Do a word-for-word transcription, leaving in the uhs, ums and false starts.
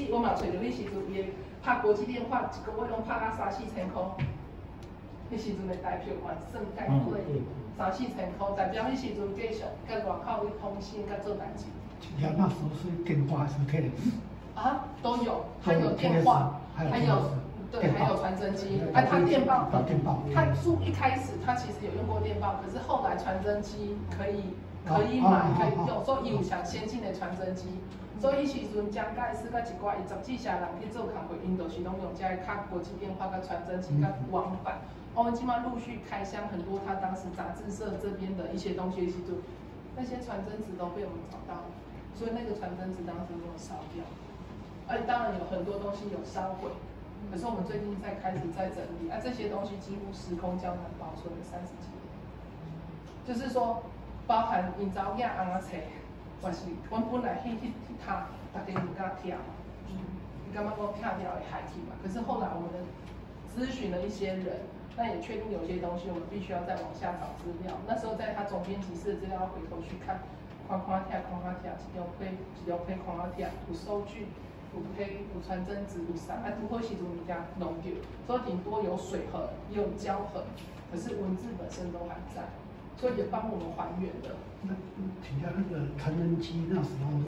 我嘛找着迄时阵伊拍国际电话，一个月拢拍到三四千块。迄时阵的台票款算介贵，三四千块，代表迄时阵继续甲外口去通信、甲做代志。 要那时候是电话还是 telex？ 啊，都有，还有电话，还有对，还有传真机。哎，它电报， 电报， 它书一开始它其实有用过电报，可是后来传真机可以可以买可以用，所以有像先进的传真机。所以迄时阵蒋介石甲一寡伊十几社人去做工课，因就是拢用这个卡国际电话、甲传真机、甲往返。我们今嘛陆续开箱很多他当时杂志社这边的一些东西，其实那些传真纸都被我们找到了，所以那个传真纸当时没有烧掉。而当然有很多东西有烧毁，可是我们最近在开始在整理，啊，这些东西几乎时空胶囊保存了三十几年，就是说包含因查某囝红仔册，还是阮本来迄迄迄塔，大家唔敢听，你感觉讲听了会害去嘛？可是后来我们的咨询了一些人。那也确定有些东西我们必须要再往下找资料。那时候在他总编辑室的资料，回头去看，框框贴、框框贴，一条批、一条批框框贴，有收据，有批、有传真纸，有啥，啊，如何时阵物件弄掉，所以顶多有水痕，也有胶痕，可是文字本身都还在，所以也帮我们还原了。 那请教那个传真机那时候。